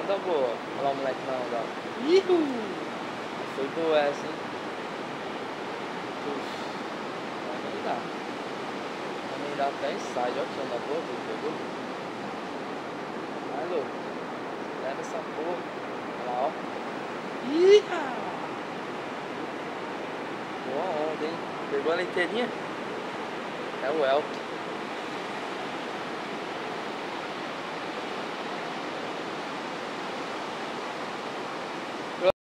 Onda boa. Olha lá o moleque na onda, ó. Ihu! Foi boa essa, hein? Puxa. Também dá até ensaio. Olha que onda boa que ele pegou. Vai, louco. Leva essa porra. Olha lá, ó. Iha! Boa onda, hein? Pegou ela inteirinha? É o Elk.